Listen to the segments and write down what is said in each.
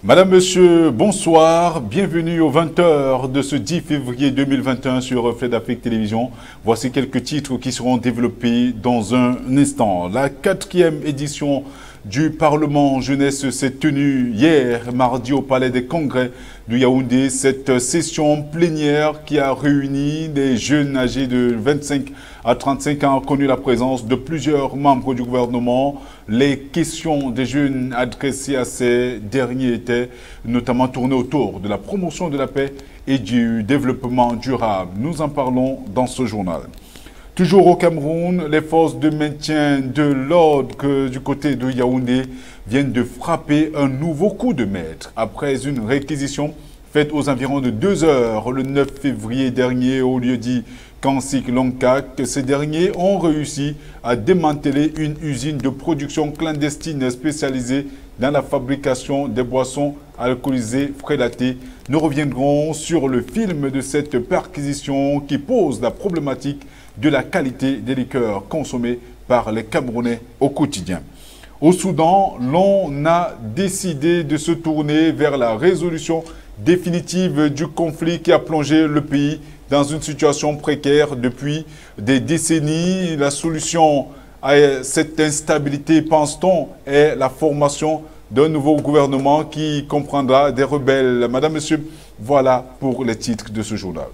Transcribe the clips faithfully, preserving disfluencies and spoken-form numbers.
Madame, Monsieur, bonsoir. Bienvenue aux vingt heures de ce dix février deux mille vingt et un sur Reflet d'Afrique Télévision. Voici quelques titres qui seront développés dans un instant. La quatrième édition du Parlement jeunesse s'est tenue hier, mardi, au Palais des Congrès de Yaoundé. Cette session plénière qui a réuni des jeunes âgés de vingt-cinq à trente-cinq ans a connu la présence de plusieurs membres du gouvernement. Les questions des jeunes adressées à ces derniers étaient notamment tournées autour de la promotion de la paix et du développement durable. Nous en parlons dans ce journal. Toujours au Cameroun, les forces de maintien de l'ordre du côté de Yaoundé viennent de frapper un nouveau coup de maître après une réquisition faite aux environs de deux heures le neuf février dernier au lieu-dit Kansik-Lonkak. Ces derniers ont réussi à démanteler une usine de production clandestine spécialisée dans la fabrication des boissons alcoolisées frélatées. Nous reviendrons sur le film de cette perquisition qui pose la problématique de la qualité des liqueurs consommées par les Camerounais au quotidien. Au Soudan, l'on a décidé de se tourner vers la résolution définitive du conflit qui a plongé le pays dans une situation précaire depuis des décennies. La solution à cette instabilité, pense-t-on, est la formation d'un nouveau gouvernement qui comprendra des rebelles. Madame, Monsieur, voilà pour les titres de ce journal.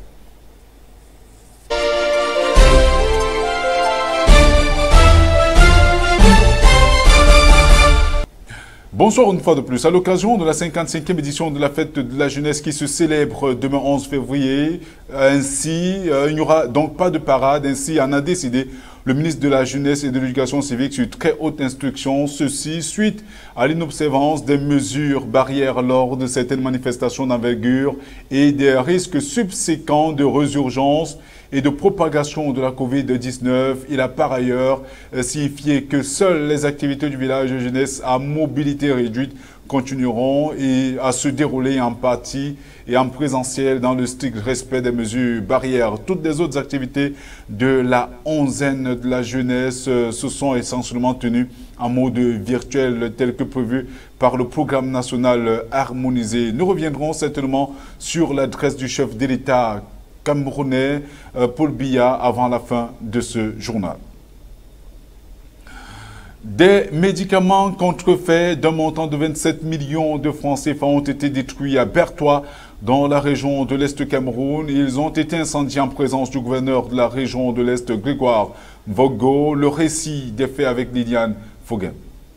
Bonsoir une fois de plus. À l'occasion de la cinquante-cinquième édition de la fête de la jeunesse qui se célèbre demain onze février, ainsi, euh, il n'y aura donc pas de parade. Ainsi en a décidé le ministre de la Jeunesse et de l'Éducation civique sur très haute instruction. Ceci suite à l'inobservance des mesures barrières lors de certaines manifestations d'envergure et des risques subséquents de résurgence et de propagation de la Covid dix-neuf. Il a par ailleurs signifié que seules les activités du village de jeunesse à mobilité réduite continueront et à se dérouler en partie et en présentiel dans le strict respect des mesures barrières. Toutes les autres activités de la onzaine de la jeunesse se sont essentiellement tenues en mode virtuel tel que prévu par le programme national harmonisé. Nous reviendrons certainement sur l'adresse du chef de l'État camerounais Paul Biya avant la fin de ce journal. Des médicaments contrefaits d'un montant de vingt-sept millions de francs C F A ont été détruits à Bertoua, dans la région de l'Est Cameroun. Ils ont été incendiés en présence du gouverneur de la région de l'Est, Grégoire Vogo. Le récit des faits avec Liliane Foguen.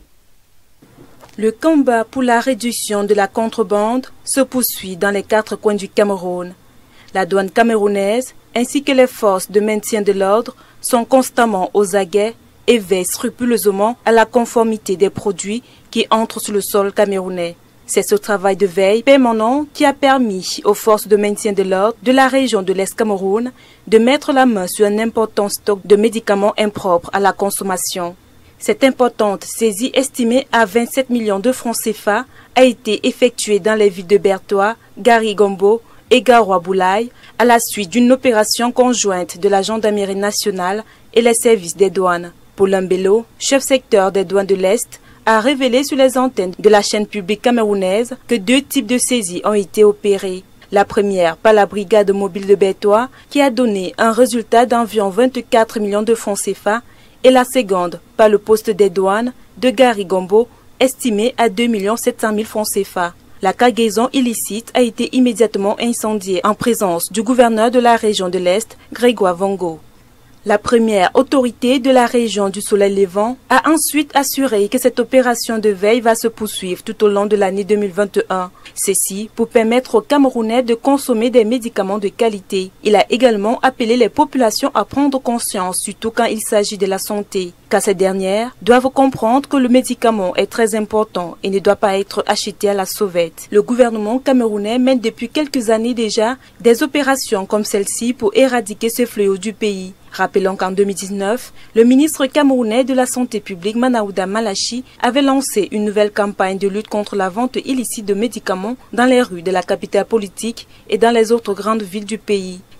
Le combat pour la réduction de la contrebande se poursuit dans les quatre coins du Cameroun. La douane camerounaise ainsi que les forces de maintien de l'ordre sont constamment aux aguets et veillent scrupuleusement à la conformité des produits qui entrent sur le sol camerounais. C'est ce travail de veille permanent qui a permis aux forces de maintien de l'ordre de la région de l'Est Cameroun de mettre la main sur un important stock de médicaments impropres à la consommation. Cette importante saisie estimée à vingt-sept millions de francs C F A a été effectuée dans les villes de Bertoua, Gari-Gombo et Garoua-Boulaye à la suite d'une opération conjointe de la gendarmerie nationale et les services des douanes. Paul Mbello, chef secteur des douanes de l'Est, a révélé sur les antennes de la chaîne publique camerounaise que deux types de saisies ont été opérés. La première par la brigade mobile de Bertoua qui a donné un résultat d'environ vingt-quatre millions de francs C F A et la seconde par le poste des douanes de Gari-Gombo estimé à deux millions sept cent mille francs C F A. La cargaison illicite a été immédiatement incendiée en présence du gouverneur de la région de l'Est, Grégoire Vogo. La première autorité de la région du Soleil Levant a ensuite assuré que cette opération de veille va se poursuivre tout au long de l'année deux mille vingt et un. Ceci pour permettre aux Camerounais de consommer des médicaments de qualité. Il a également appelé les populations à prendre conscience, surtout quand il s'agit de la santé, car ces dernières doivent comprendre que le médicament est très important et ne doit pas être acheté à la sauvette. Le gouvernement camerounais mène depuis quelques années déjà des opérations comme celle-ci pour éradiquer ce fléau du pays. Rappelons qu'en deux mille dix-neuf, le ministre camerounais de la Santé publique Manaouda Malachi avait lancé une nouvelle campagne de lutte contre la vente illicite de médicaments dans les rues de la capitale politique et dans les autres grandes villes du pays.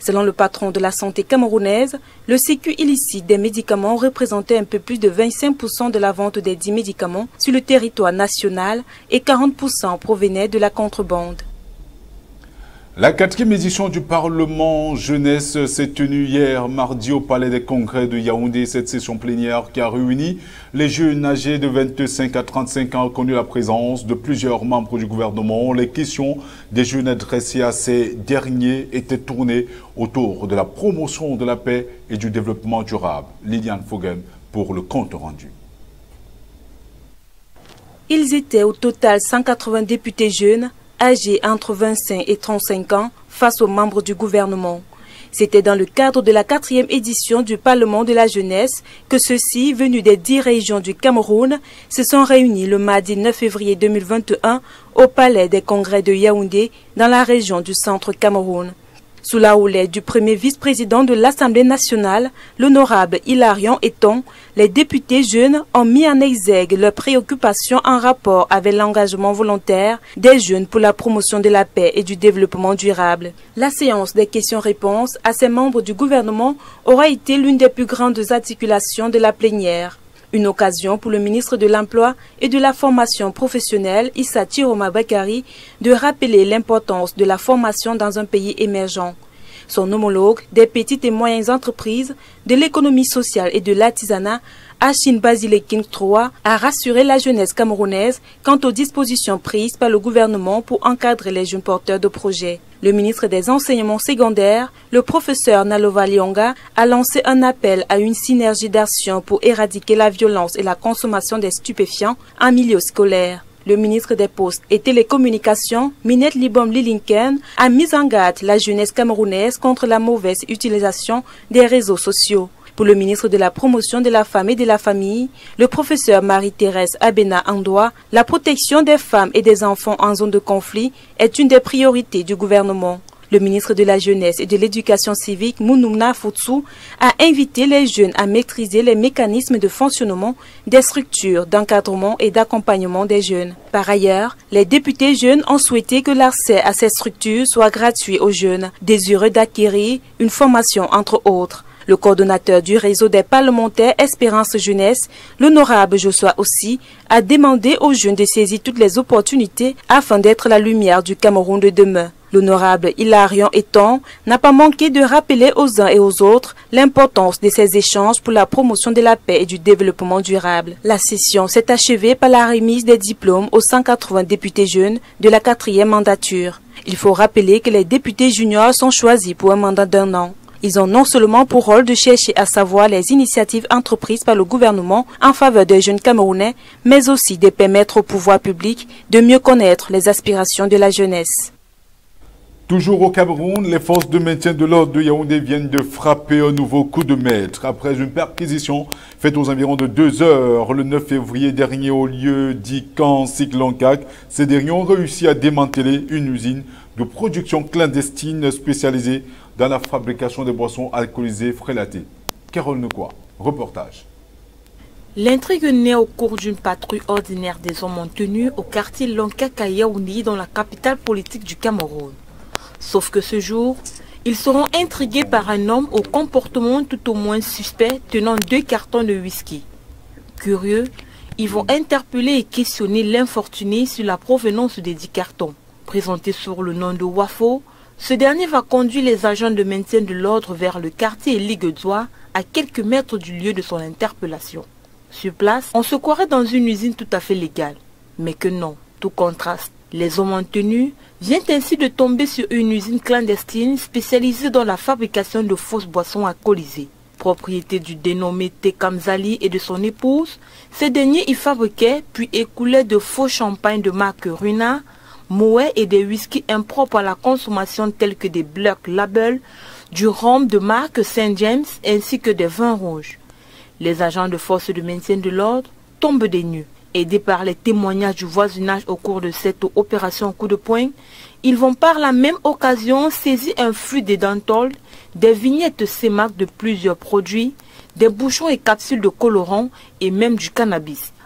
Selon le patron de la santé camerounaise, le circuit illicite des médicaments représentait un peu plus de vingt-cinq pour cent de la vente des dix médicaments sur le territoire national et quarante pour cent provenaient de la contrebande. La quatrième édition du Parlement Jeunesse s'est tenue hier mardi au Palais des Congrès de Yaoundé. Cette session plénière qui a réuni les jeunes âgés de vingt-cinq à trente-cinq ans a connu la présence de plusieurs membres du gouvernement. Les questions des jeunes adressées à ces derniers étaient tournées autour de la promotion de la paix et du développement durable. Liliane Fogem pour le compte rendu. Ils étaient au total cent quatre-vingts députés jeunes âgés entre vingt-cinq et trente-cinq ans face aux membres du gouvernement. C'était dans le cadre de la quatrième édition du Parlement de la jeunesse que ceux-ci, venus des dix régions du Cameroun, se sont réunis le mardi neuf février deux mille vingt et un au Palais des Congrès de Yaoundé dans la région du Centre Cameroun. Sous la houlette du premier vice-président de l'Assemblée nationale, l'honorable Hilarion Eton, les députés jeunes ont mis en exergue leurs préoccupations en rapport avec l'engagement volontaire des jeunes pour la promotion de la paix et du développement durable. La séance des questions-réponses à ces membres du gouvernement aura été l'une des plus grandes articulations de la plénière. Une occasion pour le ministre de l'Emploi et de la formation professionnelle, Issa Chiroma Bakari, de rappeler l'importance de la formation dans un pays émergent. Son homologue des petites et moyennes entreprises, de l'économie sociale et de l'artisanat, Achine Basilekin trois, a rassuré la jeunesse camerounaise quant aux dispositions prises par le gouvernement pour encadrer les jeunes porteurs de projets. Le ministre des Enseignements secondaires, le professeur Nalova Lyonga, a lancé un appel à une synergie d'action pour éradiquer la violence et la consommation des stupéfiants en milieu scolaire. Le ministre des Postes et Télécommunications, Minette Libom Lilinken, a mis en garde la jeunesse camerounaise contre la mauvaise utilisation des réseaux sociaux. Pour le ministre de la Promotion de la Femme et de la Famille, le professeur Marie-Thérèse Abena Andoua, la protection des femmes et des enfants en zone de conflit est une des priorités du gouvernement. Le ministre de la Jeunesse et de l'Éducation civique, Mounoumna Foutsu, a invité les jeunes à maîtriser les mécanismes de fonctionnement des structures d'encadrement et d'accompagnement des jeunes. Par ailleurs, les députés jeunes ont souhaité que l'accès à ces structures soit gratuit aux jeunes, désireux d'acquérir une formation entre autres. Le coordonnateur du réseau des parlementaires Espérance Jeunesse, l'honorable Joshua aussi, a demandé aux jeunes de saisir toutes les opportunités afin d'être la lumière du Cameroun de demain. L'honorable Hilarion Eton n'a pas manqué de rappeler aux uns et aux autres l'importance de ces échanges pour la promotion de la paix et du développement durable. La session s'est achevée par la remise des diplômes aux cent quatre-vingts députés jeunes de la quatrième mandature. Il faut rappeler que les députés juniors sont choisis pour un mandat d'un an. Ils ont non seulement pour rôle de chercher à savoir les initiatives entreprises par le gouvernement en faveur des jeunes Camerounais, mais aussi de permettre au pouvoir public de mieux connaître les aspirations de la jeunesse. Toujours au Cameroun, les forces de maintien de l'ordre de Yaoundé viennent de frapper un nouveau coup de maître. Après une perquisition faite aux environs de deux heures le neuf février dernier au lieu dit Camp Cycloncac, ces derniers ont réussi à démanteler une usine de production clandestine spécialisée dans la fabrication des boissons alcoolisées frélatées. Carole Nekwa, reportage. L'intrigue naît au cours d'une patrouille ordinaire des hommes en tenue au quartier Loncac à Yaoundé, dans la capitale politique du Cameroun. Sauf que ce jour, ils seront intrigués par un homme au comportement tout au moins suspect tenant deux cartons de whisky. Curieux, ils vont interpeller et questionner l'infortuné sur la provenance des dix cartons. Présenté sous le nom de Wafo, ce dernier va conduire les agents de maintien de l'ordre vers le quartier Liguedois, à quelques mètres du lieu de son interpellation. Sur place, on se croirait dans une usine tout à fait légale. Mais que non, tout contraste. Les hommes en tenue viennent ainsi de tomber sur une usine clandestine spécialisée dans la fabrication de fausses boissons alcoolisées. Propriété du dénommé Tekamzali et de son épouse, ces derniers y fabriquaient puis écoulaient de faux champagnes de marque Runa, Moët et des whiskies impropres à la consommation tels que des Black Label, du rhum de marque Saint James ainsi que des vins rouges. Les agents de force de maintien de l'ordre tombent des nues. Aidés par les témoignages du voisinage au cours de cette opération coup de poing, ils vont par la même occasion saisir un flux de dental, des vignettes C-Mac de plusieurs produits, des bouchons et capsules de colorants et même du cannabis.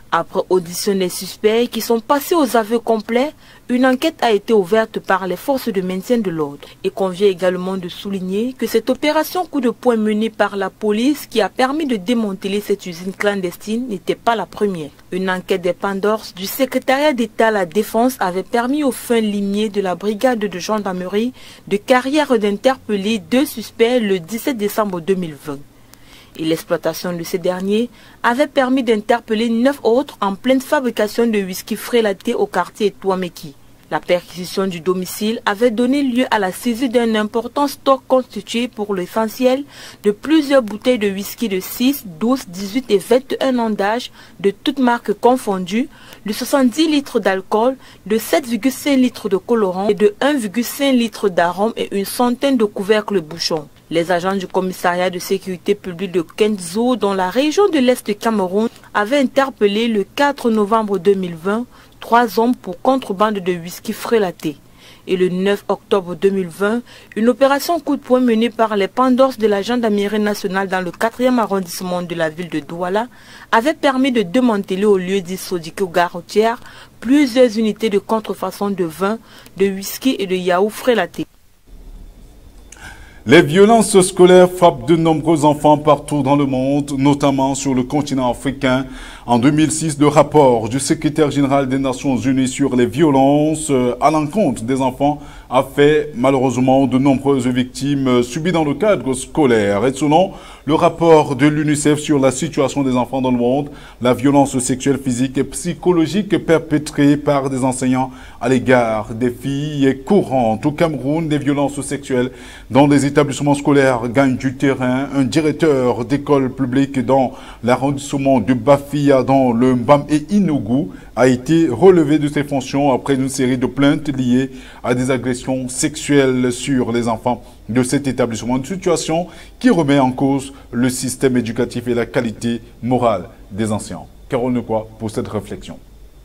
Après audition des suspects qui sont passés aux aveux complets, une enquête a été ouverte par les forces de maintien de l'ordre. Il convient également de souligner que cette opération coup de poing menée par la police qui a permis de démanteler cette usine clandestine n'était pas la première. Une enquête des Pandores du secrétariat d'État à la Défense avait permis aux fins limiers de la brigade de gendarmerie de Carrière d'interpeller deux suspects le dix-sept décembre deux mille vingt. Et l'exploitation de ces derniers avait permis d'interpeller neuf autres en pleine fabrication de whisky frélaté au quartier Touameki. La perquisition du domicile avait donné lieu à la saisie d'un important stock constitué pour l'essentiel de plusieurs bouteilles de whisky de six, douze, dix-huit et vingt et un ans d'âge, de toutes marques confondues, de soixante-dix litres d'alcool, de sept virgule cinq litres de colorant et de un virgule cinq litres d'arôme et une centaine de couvercles bouchons. Les agents du commissariat de sécurité publique de Kenzo, dans la région de l'Est du Cameroun, avaient interpellé le quatre novembre deux mille vingt trois hommes pour contrebande de whisky frélaté. Et le neuf octobre deux mille vingt, une opération coup de poing menée par les Pandores de la gendarmerie nationale dans le quatrième arrondissement de la ville de Douala avait permis de démanteler au lieu dit Sodiko gare routière plusieurs unités de contrefaçon de vin, de whisky et de yaourt frélaté. Les violences scolaires frappent de nombreux enfants partout dans le monde, notamment sur le continent africain. En deux mille six, le rapport du secrétaire général des Nations Unies sur les violences à l'encontre des enfants a fait malheureusement de nombreuses victimes subies dans le cadre scolaire. Et selon le rapport de l'UNICEF sur la situation des enfants dans le monde, la violence sexuelle, physique et psychologique perpétrée par des enseignants à l'égard des filles est courante. Au Cameroun, des violences sexuelles dans les établissements scolaires gagnent du terrain. Un directeur d'école publique dans l'arrondissement de Bafia, dans le Mbam et Inougou, a été relevé de ses fonctions après une série de plaintes liées à des agressions sexuelles sur les enfants de cet établissement. Une situation qui remet en cause le système éducatif et la qualité morale des enseignants. Carole Nekwa pour cette réflexion.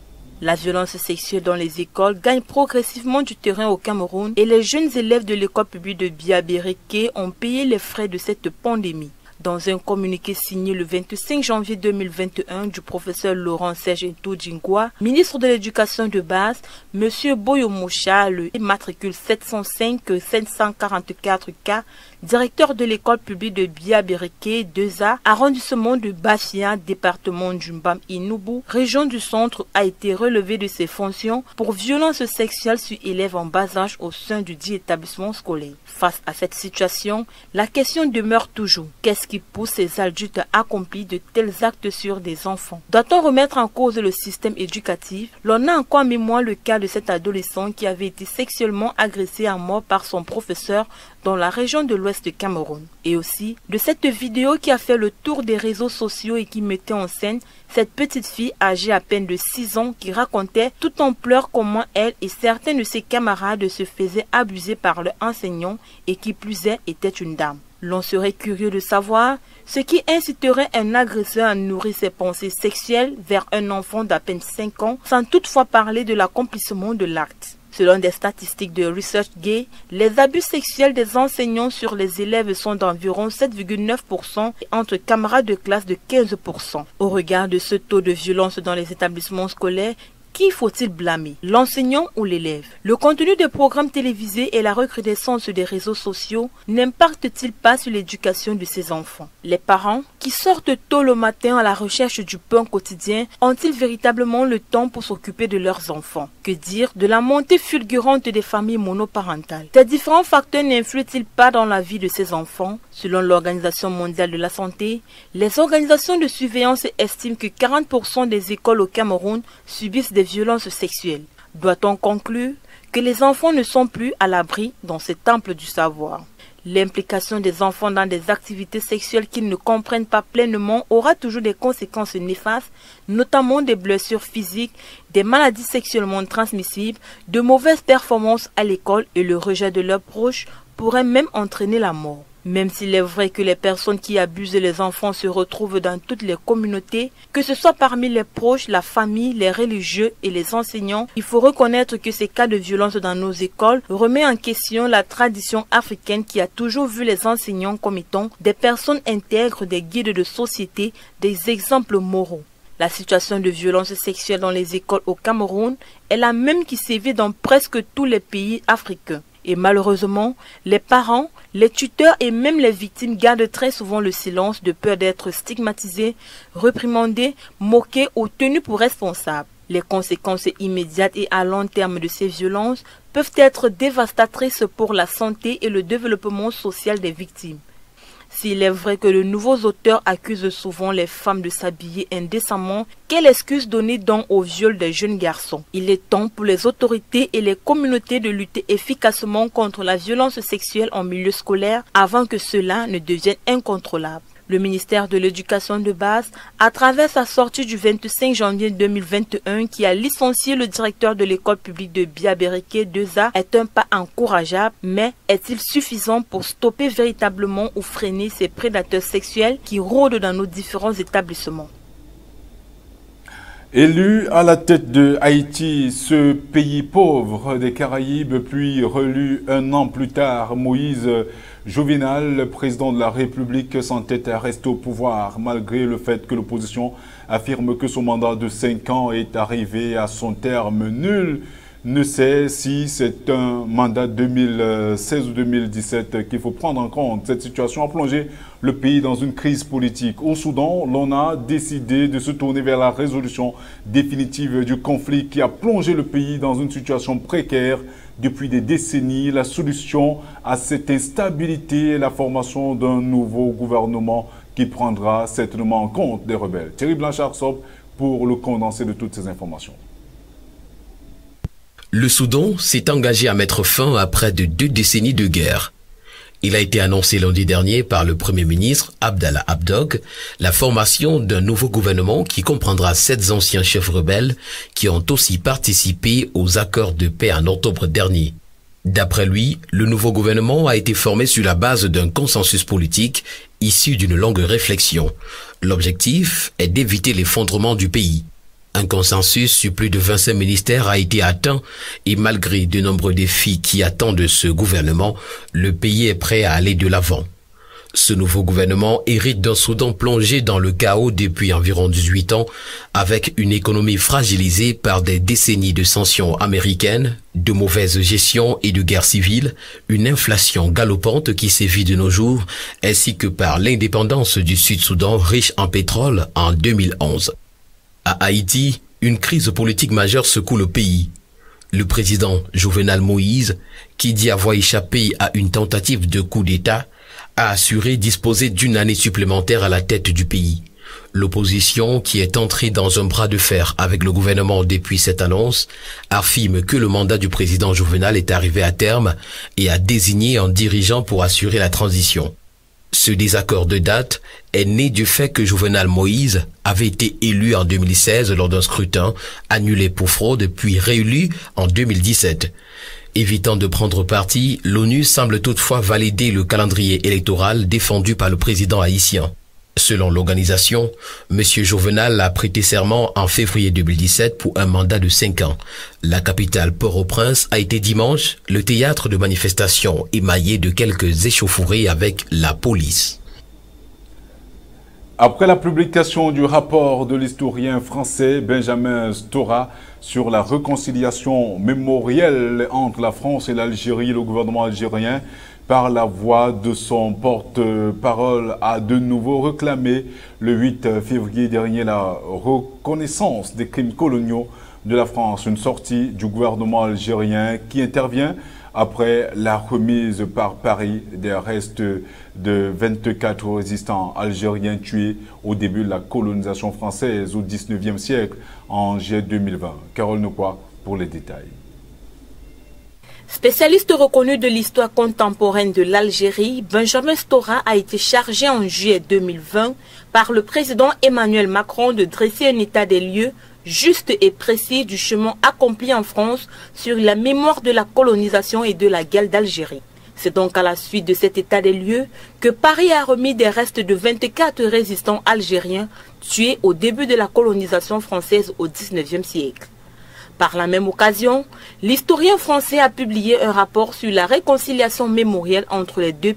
La violence sexuelle dans les écoles gagne progressivement du terrain au Cameroun et les jeunes élèves de l'école publique de Biabéreke ont payé les frais de cette pandémie. Dans un communiqué signé le vingt-cinq janvier deux mille vingt et un du professeur Laurent Serge Toudjingwa, ministre de l'Éducation de base, M. Boyomoucha, le matricule sept cent cinq sept cent quarante-quatre K, directeur de l'école publique de Biabéreke deux A, arrondissement de Bafia, département du Mbam Inougou, région du centre, a été relevé de ses fonctions pour violence sexuelle sur élèves en bas âge au sein du dit établissement scolaire. Face à cette situation, la question demeure toujours. Qu'est-ce qui pousse ces adultes à accomplir de tels actes sur des enfants? Doit-on remettre en cause le système éducatif? L'on a encore en mémoire le cas de cet adolescent qui avait été sexuellement agressé à mort par son professeur dans la région de l'ouest du Cameroun. Et aussi de cette vidéo qui a fait le tour des réseaux sociaux et qui mettait en scène cette petite fille âgée à peine de six ans qui racontait tout en pleurs comment elle et certains de ses camarades se faisaient abuser par leur enseignant et qui plus est était une dame. L'on serait curieux de savoir ce qui inciterait un agresseur à nourrir ses pensées sexuelles vers un enfant d'à peine cinq ans sans toutefois parler de l'accomplissement de l'acte. Selon des statistiques de ResearchGate, les abus sexuels des enseignants sur les élèves sont d'environ sept virgule neuf pour cent et entre camarades de classe de quinze pour cent. Au regard de ce taux de violence dans les établissements scolaires, qui faut-il blâmer, l'enseignant ou l'élève? Le contenu des programmes télévisés et la recrudescence des réseaux sociaux n'impactent-ils pas sur l'éducation de ces enfants? Les parents, qui sortent tôt le matin à la recherche du pain quotidien, ont-ils véritablement le temps pour s'occuper de leurs enfants? Que dire de la montée fulgurante des familles monoparentales? Ces différents facteurs n'influent-ils pas dans la vie de ces enfants? Selon l'Organisation mondiale de la santé, les organisations de surveillance estiment que quarante pour cent des écoles au Cameroun subissent des violences sexuelles. Doit-on conclure que les enfants ne sont plus à l'abri dans ce temple du savoir? L'implication des enfants dans des activités sexuelles qu'ils ne comprennent pas pleinement aura toujours des conséquences néfastes, notamment des blessures physiques, des maladies sexuellement transmissibles, de mauvaises performances à l'école et le rejet de leurs proches pourrait même entraîner la mort. Même s'il est vrai que les personnes qui abusent les enfants se retrouvent dans toutes les communautés, que ce soit parmi les proches, la famille, les religieux et les enseignants, il faut reconnaître que ces cas de violence dans nos écoles remet en question la tradition africaine qui a toujours vu les enseignants comme étant des personnes intègres, des guides de société, des exemples moraux. La situation de violence sexuelle dans les écoles au Cameroun est la même qui sévit dans presque tous les pays africains. Et malheureusement, les parents, les tuteurs et même les victimes gardent très souvent le silence de peur d'être stigmatisés, réprimandés, moqués ou tenus pour responsables. Les conséquences immédiates et à long terme de ces violences peuvent être dévastatrices pour la santé et le développement social des victimes. S'il est vrai que de nouveaux auteurs accusent souvent les femmes de s'habiller indécemment, quelle excuse donner donc au viol des jeunes garçons? Il est temps pour les autorités et les communautés de lutter efficacement contre la violence sexuelle en milieu scolaire avant que cela ne devienne incontrôlable. Le ministère de l'Éducation de base, à travers sa sortie du vingt-cinq janvier deux mille vingt et un qui a licencié le directeur de l'école publique de Biabérike deux A, est un pas encourageable, mais est-il suffisant pour stopper véritablement ou freiner ces prédateurs sexuels qui rôdent dans nos différents établissements? Élu à la tête de Haïti, ce pays pauvre des Caraïbes, puis relu un an plus tard, Moïse Jovenel, le président de la République, s'entête à rester au pouvoir, malgré le fait que l'opposition affirme que son mandat de cinq ans est arrivé à son terme. Nul ne sait si c'est un mandat deux mille seize ou deux mille dix-sept qu'il faut prendre en compte. Cette situation a plongé le pays dans une crise politique. Au Soudan, l'on a décidé de se tourner vers la résolution définitive du conflit qui a plongé le pays dans une situation précaire depuis des décennies. La solution à cette instabilité est la formation d'un nouveau gouvernement qui prendra certainement en compte des rebelles. Thierry Blanchard-Sop pour le condensé de toutes ces informations. Le Soudan s'est engagé à mettre fin à près de deux décennies de guerre. Il a été annoncé lundi dernier par le Premier ministre Abdallah Hamdok la formation d'un nouveau gouvernement qui comprendra sept anciens chefs rebelles qui ont aussi participé aux accords de paix en octobre dernier. D'après lui, le nouveau gouvernement a été formé sur la base d'un consensus politique issu d'une longue réflexion. L'objectif est d'éviter l'effondrement du pays. Un consensus sur plus de vingt-cinq ministères a été atteint et malgré de nombreux défis qui attendent ce gouvernement, le pays est prêt à aller de l'avant. Ce nouveau gouvernement hérite d'un Soudan plongé dans le chaos depuis environ dix-huit ans, avec une économie fragilisée par des décennies de sanctions américaines, de mauvaise gestion et de guerre civile, une inflation galopante qui sévit de nos jours, ainsi que par l'indépendance du Sud-Soudan riche en pétrole en deux mille onze. À Haïti, une crise politique majeure secoue le pays. Le président Jovenel Moïse, qui dit avoir échappé à une tentative de coup d'État, a assuré disposer d'une année supplémentaire à la tête du pays. L'opposition, qui est entrée dans un bras de fer avec le gouvernement depuis cette annonce, affirme que le mandat du président Jovenel est arrivé à terme et a désigné un dirigeant pour assurer la transition. Ce désaccord de date est né du fait que Jovenel Moïse avait été élu en deux mille seize lors d'un scrutin annulé pour fraude puis réélu en deux mille dix-sept. Évitant de prendre parti, l'ONU semble toutefois valider le calendrier électoral défendu par le président haïtien. Selon l'organisation, M. Jovenel a prêté serment en février deux mille dix-sept pour un mandat de cinq ans. La capitale Port-au-Prince a été dimanche le théâtre de manifestations émaillé de quelques échauffourées avec la police. Après la publication du rapport de l'historien français Benjamin Stora sur la réconciliation mémorielle entre la France et l'Algérie, le gouvernement algérien, par la voix de son porte-parole, a de nouveau réclamé le huit février dernier la reconnaissance des crimes coloniaux de la France. Une sortie du gouvernement algérien qui intervient après la remise par Paris des restes de vingt-quatre résistants algériens tués au début de la colonisation française au dix-neuvième siècle en juillet deux mille vingt. Carole Nokwa pour les détails. Spécialiste reconnu de l'histoire contemporaine de l'Algérie, Benjamin Stora a été chargé en juillet deux mille vingt par le président Emmanuel Macron de dresser un état des lieux juste et précis du chemin accompli en France sur la mémoire de la colonisation et de la guerre d'Algérie. C'est donc à la suite de cet état des lieux que Paris a remis des restes de vingt-quatre résistants algériens tués au début de la colonisation française au dix-neuvième siècle. Par la même occasion, l'historien français a publié un rapport sur la réconciliation mémorielle entre les deux pays.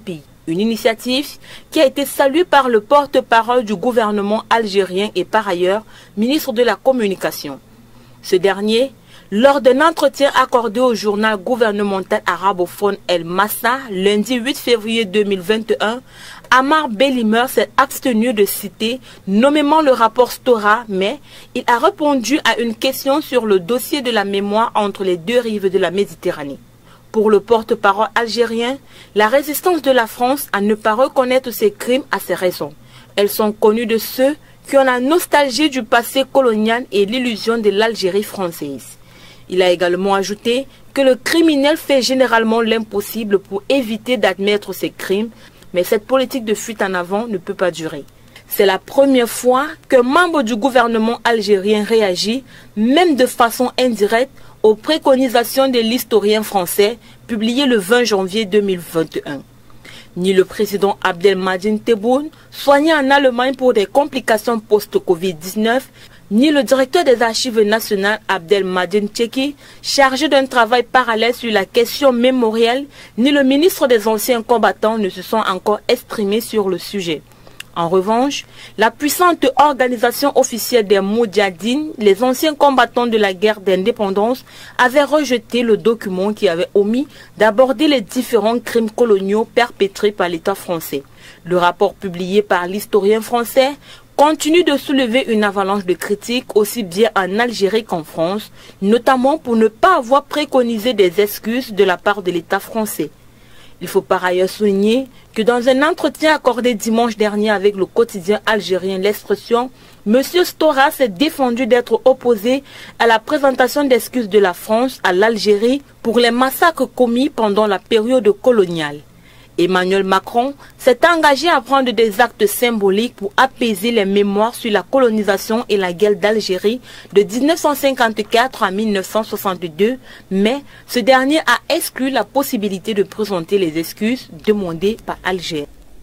Une initiative qui a été saluée par le porte-parole du gouvernement algérien et par ailleurs ministre de la Communication. Ce dernier, lors d'un entretien accordé au journal gouvernemental arabophone El Massa, lundi huit février deux mille vingt et un, Amar Bellimer s'est abstenu de citer nommément le rapport Stora, mais il a répondu à une question sur le dossier de la mémoire entre les deux rives de la Méditerranée. Pour le porte-parole algérien, la résistance de la France à ne pas reconnaître ces crimes a ses raisons. Elles sont connues de ceux qui ont la nostalgie du passé colonial et l'illusion de l'Algérie française. Il a également ajouté que le criminel fait généralement l'impossible pour éviter d'admettre ses crimes, mais cette politique de fuite en avant ne peut pas durer. C'est la première fois qu'un membre du gouvernement algérien réagit, même de façon indirecte, aux préconisations de l'historien français publiées le vingt janvier deux mille vingt et un. Ni le président Abdelmadjid Tebboune, soigné en Allemagne pour des complications post-Covid dix-neuf, ni le directeur des archives nationales Abdelmadjid Tcheki, chargé d'un travail parallèle sur la question mémorielle, ni le ministre des anciens combattants ne se sont encore exprimés sur le sujet. En revanche, la puissante organisation officielle des Moudjahidines, les anciens combattants de la guerre d'indépendance, avait rejeté le document qui avait omis d'aborder les différents crimes coloniaux perpétrés par l'État français. Le rapport publié par l'historien français continue de soulever une avalanche de critiques aussi bien en Algérie qu'en France, notamment pour ne pas avoir préconisé des excuses de la part de l'État français. Il faut par ailleurs souligner que dans un entretien accordé dimanche dernier avec le quotidien algérien L'Expression, M. Stora s'est défendu d'être opposé à la présentation d'excuses de la France à l'Algérie pour les massacres commis pendant la période coloniale. Emmanuel Macron s'est engagé à prendre des actes symboliques pour apaiser les mémoires sur la colonisation et la guerre d'Algérie de mille neuf cent cinquante-quatre à mille neuf cent soixante-deux, mais ce dernier a exclu la possibilité de présenter les excuses demandées par Alger.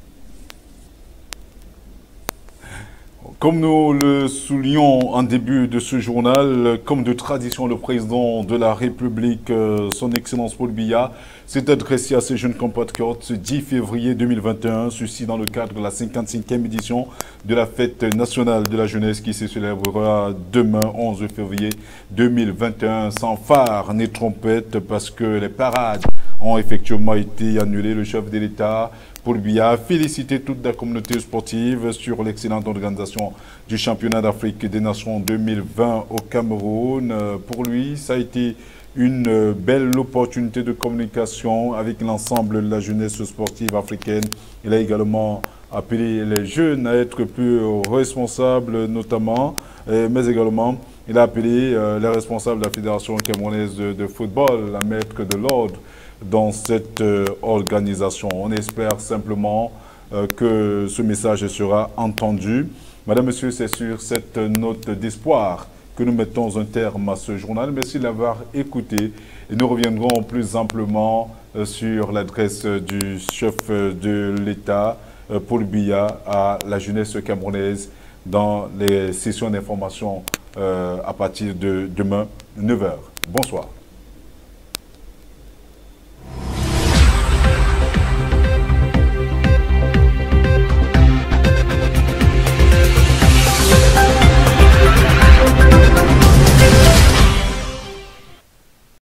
Comme nous le soulignons en début de ce journal, comme de tradition, le président de la République, son Excellence Paul Biya, s'est adressé à ses jeunes compatriotes ce dix février deux mille vingt et un, ceci dans le cadre de la cinquante-cinquième édition de la fête nationale de la jeunesse qui se célébrera demain onze février deux mille vingt et un, sans phare ni trompette parce que les parades ont effectivement été annulées. Le chef de l'État, Paul Biya, a félicité toute la communauté sportive sur l'excellente organisation du championnat d'Afrique des Nations deux mille vingt au Cameroun. Pour lui, ça a été une belle opportunité de communication avec l'ensemble de la jeunesse sportive africaine. Il a également appelé les jeunes à être plus responsables notamment, mais également il a appelé les responsables de la Fédération camerounaise de, de football à mettre de l'ordre dans cette organisation. On espère simplement que ce message sera entendu. Madame, Monsieur, c'est sur cette note d'espoir que nous mettons un terme à ce journal. Merci d'avoir écouté et nous reviendrons plus amplement sur l'adresse du chef de l'État, Paul Biya, à la jeunesse camerounaise dans les sessions d'information à partir de demain, neuf heures. Bonsoir.